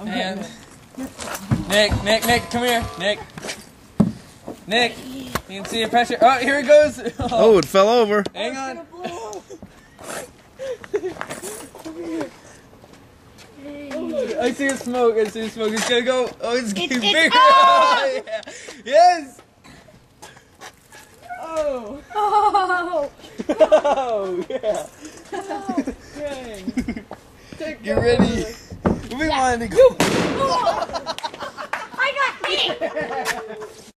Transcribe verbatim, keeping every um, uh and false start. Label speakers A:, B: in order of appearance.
A: And Nick, Nick, Nick, come here, Nick. Nick, you can see a pressure. Oh, here it goes. Oh,
B: oh it fell over.
A: Hang on. Oh, I see a smoke. I see a smoke. It's gonna go. Oh, it's getting
C: it's,
A: bigger.
C: It's, oh!
A: Yeah. Yes.
C: Oh. Oh.
A: Oh, yeah.
C: Oh.
A: Dang. Get ready. We wanted to go.
C: I got hit.